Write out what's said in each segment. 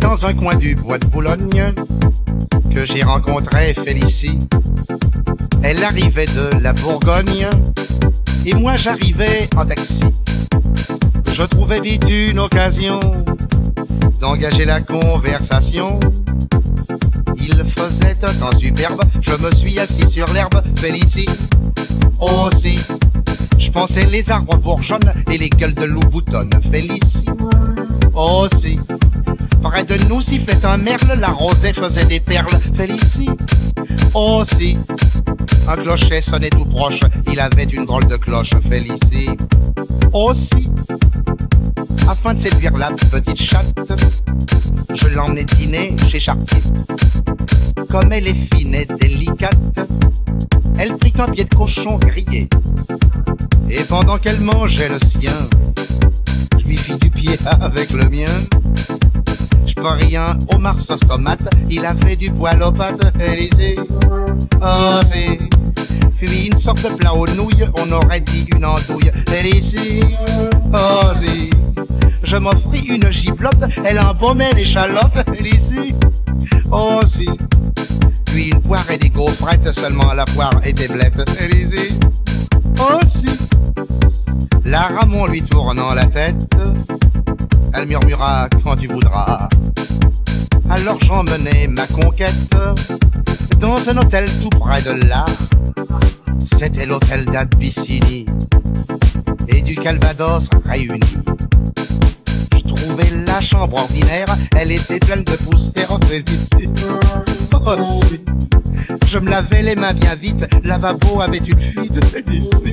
dans un coin du bois de Boulogne que j'ai rencontré Félicie. Elle arrivait de la Bourgogne et moi j'arrivais en taxi. Je trouvais vite une occasion d'engager la conversation. Il faisait un temps superbe, je me suis assis sur l'herbe. Félicie aussi, je pensais les arbres bourgeonnent et les gueules de loup boutonnent. Félicie aussi, près de nous sifflait un merle, la rosée faisait des perles. Félicie aussi, un clocher sonnait tout proche, il avait une drôle de cloche. Félicie aussi, afin de séduire la petite chatte, je l'emmenai dîner chez Chartier. Comme elle est fine et délicate, elle prit un pied de cochon grillé. Et pendant qu'elle mangeait le sien, je lui fis du pied avec le mien. Je parie un homard sauce tomate, il avait du poil aux pattes. Félicie aussi, puis une sorte de plat aux nouilles, on aurait dit une andouille. Félicie aussi, je m'offris une giblotte, elle embaumait l'échalote. Félicie aussi, puis une poire et des gaufrettes, seulement la poire était blette. Félicie aussi, la Ramon lui tournant la tête, elle murmura quand tu voudras. Alors j'emmenai ma conquête dans un hôtel tout près de là. C'était l'hôtel d'Abyssinie et du Calvados réunis. Je trouvais la chambre ordinaire, elle était pleine de poussière. Félicie aussi, je me lavais les mains bien vite, le lavabo avait une fuite. Félicie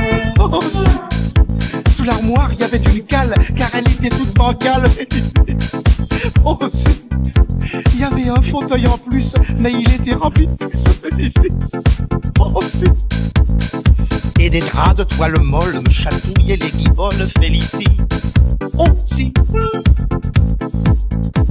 aussi, sous l'armoire il y avait une cale, car elle était toute bancale. Félicie aussi, il y avait un fauteuil en plus, mais il était rempli de puces. Félicie aussi, et des draps de toile molle me chatouillaient les guiboles. Félicie aussi.